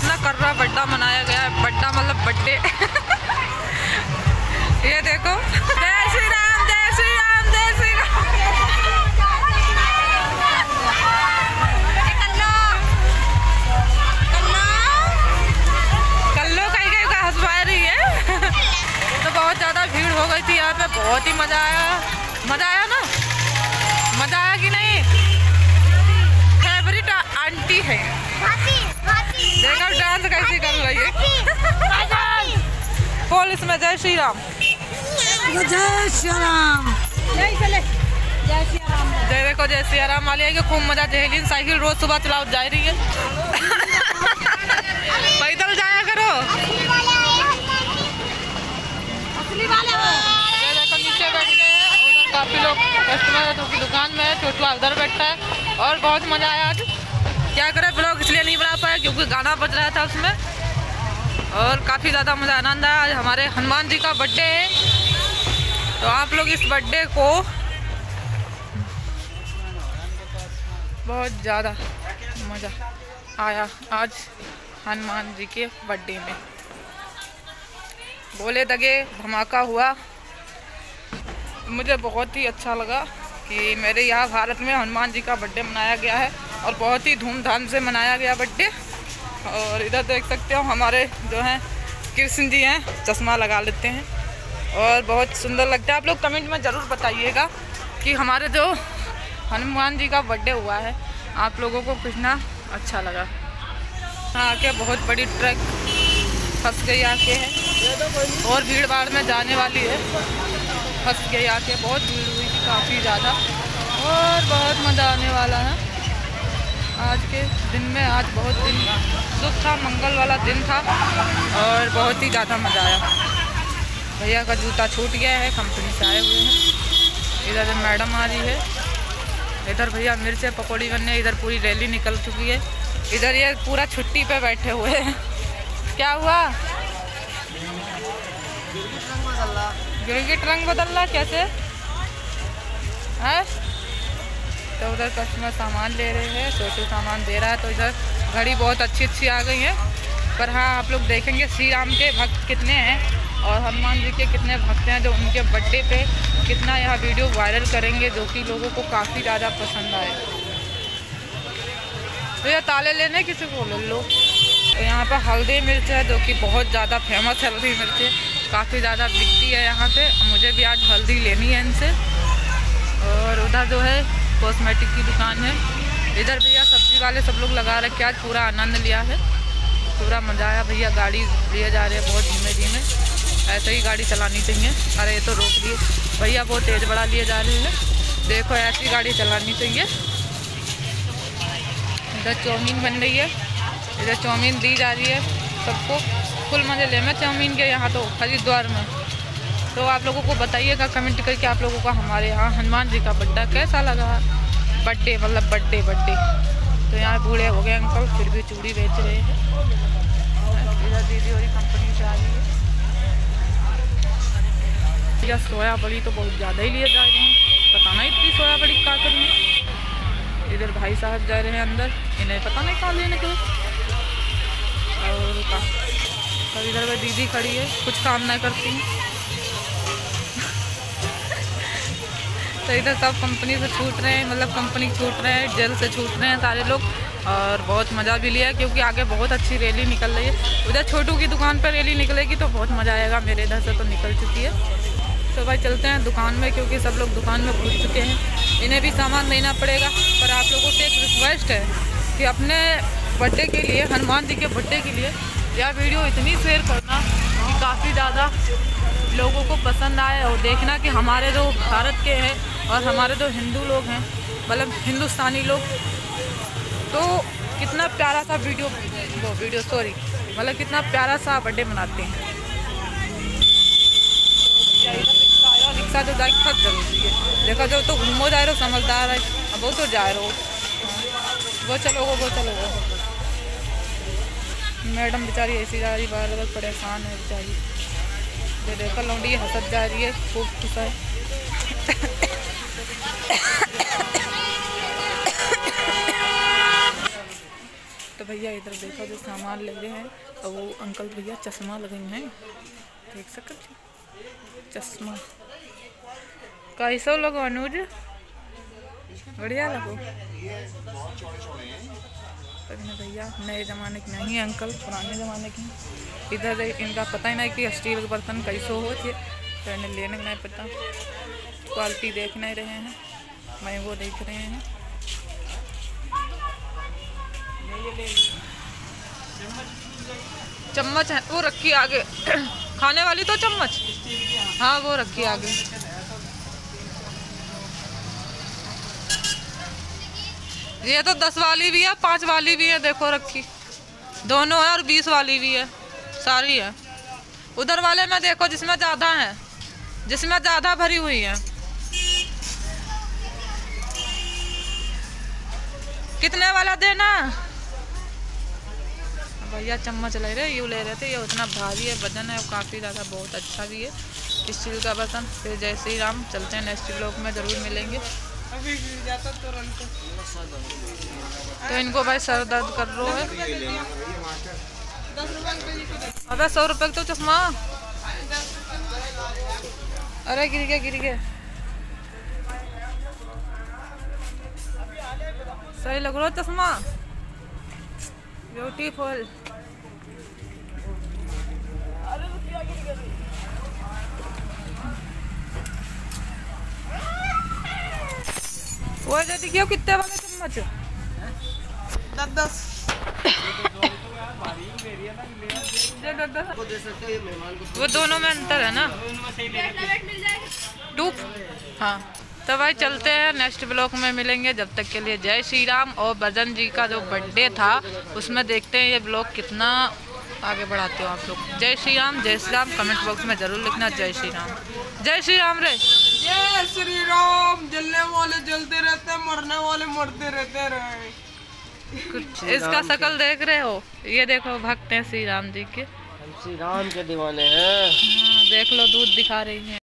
कितना कर्रा बर्थडे मनाया गया है। बर्थडे मतलब बर्थडे। ये देखो, जय श्री राम, जय श्री राम, जय श्री राम। कल्लो कहीं कहीं का हंसवा रही है। तो बहुत ज़्यादा भीड़ हो गई थी यहाँ पे, बहुत ही मज़ा आया। मज़ा आया ना? मज़ा आया कि नहीं? फेवरेट आंटी है। देखो डांस कैसी कर रही है। बोल इसमें जय श्री राम। जय श्री राम। जय श्री राम। जय देखो जय श्री राम वाली है कि खूब मजा। जहलीन साइकिल रोज सुबह चलाओ जा रही है। पैदल जाया करो। देखो नीचे बैठ गए हैं, उधर काफी लोग कस्टमर है, तो की दुकान में है, छोटू उधर बैठा है। और बहुत मजा आया आज। क्या करे, ब्लॉग इसलिए नहीं बना पाया क्योंकि गाना बज रहा था उसमें। और काफ़ी ज़्यादा मज़ा आनंद आया। आज हमारे हनुमान जी का बर्थडे है, तो आप लोग इस बर्थडे को बहुत ज़्यादा मज़ा आया आज हनुमान जी के बर्थडे में। बोले दगे धमाका हुआ। मुझे बहुत ही अच्छा लगा कि मेरे यहाँ भारत में हनुमान जी का बर्थडे मनाया गया है और बहुत ही धूमधाम से मनाया गया बर्थडे। और इधर देख सकते हो हमारे जो हैं कृष्ण जी हैं, चश्मा लगा लेते हैं और बहुत सुंदर लगता है। आप लोग कमेंट में ज़रूर बताइएगा कि हमारे जो हनुमान जी का बर्थडे हुआ है आप लोगों को कितना अच्छा लगा। आके बहुत बड़ी ट्रक फंस गई आके है और भीड़ भाड़ में जाने वाली है। फंस गई आके, बहुत भीड़ हुई थी काफ़ी ज़्यादा और बहुत मज़ा आने वाला है आज के दिन में। आज बहुत दिन सुख था, मंगल वाला दिन था और बहुत ही ज़्यादा मज़ा आया। भैया का जूता छूट गया है, कंपनी से आए हुए हैं। इधर मैडम आ रही है, इधर भैया मिर्च पकौड़ी बनने, इधर पूरी रैली निकल चुकी है। इधर ये पूरा छुट्टी पे बैठे हुए हैं। क्या हुआ? गिरगिट रंग बदल रहा कैसे है? तो उधर कस्टमर सामान ले रहे हैं, छोटू सामान दे रहा है। तो इधर घड़ी बहुत अच्छी अच्छी आ गई है। पर हाँ, आप लोग देखेंगे श्री राम के भक्त कितने हैं और हनुमान जी के कितने भक्त हैं जो उनके बर्थडे पे कितना यह वीडियो वायरल करेंगे, जो कि लोगों को काफ़ी ज़्यादा पसंद आए। तो ये ताले लेने किसी को ले लो। तो यहाँ पर हल्दी मिर्च है जो कि बहुत ज़्यादा फेमस हल्दी मिर्च है, काफ़ी ज़्यादा बिकती है यहाँ पे। मुझे भी आज हल्दी लेनी है इनसे। और उधर जो है कॉस्मेटिक की दुकान है। इधर भैया सब्जी वाले सब लोग लगा रखे, आज पूरा आनंद लिया है, पूरा मज़ा आया। भैया गाड़ी लिए जा रहे हैं बहुत धीमे धीमे, ऐसे ही गाड़ी चलानी चाहिए। अरे ये तो रोक लिए भैया, बहुत तेज़ बढ़ा लिए जा रहे हैं। देखो ऐसी गाड़ी चलानी चाहिए। इधर चाउमीन बन रही है, इधर चाउमीन दी जा रही है सबको। फुल मज़े ले में चाउमीन के यहाँ तो हरिद्वार में। तो आप लोगों को बताइएगा कमेंट करके आप लोगों को हमारे यहाँ हनुमान जी का बर्थडे कैसा लगा। बर्थडे मतलब बर्थडे। तो यहाँ बूढ़े हो गए अंकल, फिर भी चूड़ी बेच रहे हैं। इधर दीदी और कंपनी से आ रही है। या सोया बड़ी तो बहुत ज़्यादा ही लिए जा रहे हैं, पता नहीं इतनी सोया बड़ी क्या करनी। इधर भाई साहब जा रहे हैं अंदर, इन्हें पता नहीं कहाँ लेने के। और इधर वह दीदी खड़ी है, कुछ काम नहीं करती। तो इधर सब कंपनी से छूट रहे हैं, मतलब कंपनी छूट रहे हैं, जेल से छूट रहे हैं सारे लोग। और बहुत मज़ा भी लिया क्योंकि आगे बहुत अच्छी रैली निकल रही है। उधर छोटू की दुकान पर रैली निकलेगी तो बहुत मज़ा आएगा। मेरे इधर से तो निकल चुकी है। तो भाई चलते हैं दुकान में क्योंकि सब लोग दुकान में घुस चुके हैं, इन्हें भी सामान देना पड़ेगा। पर आप लोगों से एक रिक्वेस्ट है कि अपने बर्थडे के लिए, हनुमान जी के बर्थडे के लिए यह वीडियो इतनी शेयर करना कि काफ़ी ज़्यादा लोगों को पसंद आए। और देखना कि हमारे जो भारत के हैं और हमारे जो हिंदू लोग हैं, मतलब हिंदुस्तानी लोग, तो कितना प्यारा सा मतलब कितना प्यारा सा बर्थडे मनाते हैं। रिक्शा तो जाए बहुत जरूरी है। देखा जो तो घूमो जा रहे हो, समझदार है। अब वो तो जा रहे हो, वो चलो। मैडम बेचारी ऐसी जा रही, बार बार परेशान है बेचारी। जो देखो लौंडी हंसत जा रही है, खूब खुश है। तो तो भैया इधर देखो जो सामान ले रहे हैं, और वो अंकल भैया चश्मा लगाए हैं, देख सकते चश्मा कैसो लगो अनुज, बढ़िया लगो। भैया नए ज़माने के नहीं है अंकल, पुराने ज़माने के। इधर इनका पता ही नहीं कि स्टील के बर्तन कैसो हो थे, तो इन्हें लेने का नहीं पता, क्वालिटी देख नहीं रहे हैं, मैं वो देख रहे हैं। चम्मच है वो रखी आगे खाने वाली तो चम्मच, हाँ वो रखी आगे। ये तो 10 वाली भी है, 5 वाली भी है, देखो रखी दोनों है, और 20 वाली भी है, सारी है। उधर वाले में देखो जिसमें ज़्यादा है, जिसमें ज़्यादा भरी हुई है। कितने वाला देना भैया? चम्मच ले रहे, यूँ ले रहे थे, ये उतना भारी है, वजन है, और काफ़ी ज़्यादा बहुत अच्छा भी है स्टील का बर्तन। फिर जय श्री राम, चलते हैं नेक्स्ट ब्लॉग में ज़रूर मिलेंगे। अभी जाता तो इनको भाई सर दर्द कर रहा है। 10 रुपये अबे 100 रुपये का तो चश्मा, अरे गिर गया। सही लग रहा है चश्मा, ब्यूटीफुल। वो जल्दी क्यों, कितने वाले चम्मच? 10। वो दोनों में अंतर है ना, टूप। हाँ तो भाई चलते हैं, नेक्स्ट ब्लॉग में मिलेंगे। जब तक के लिए जय श्री राम। और भजन जी का जो बर्थडे था उसमें देखते हैं ये ब्लॉग कितना आगे बढ़ाते हो आप लोग। जय श्री राम, जय श्री राम। कमेंट बॉक्स में जरूर लिखना जय श्री राम। जय श्री राम रे, जय श्री राम। जलने वाले जलते रहते, मरने वाले मरते रहते रहे। कुछ इसका शकल देख रहे हो, ये देखो भक्त हैं श्री राम जी के, हम श्री राम के दीवाने हैं। हाँ देख लो, दूध दिखा रही है।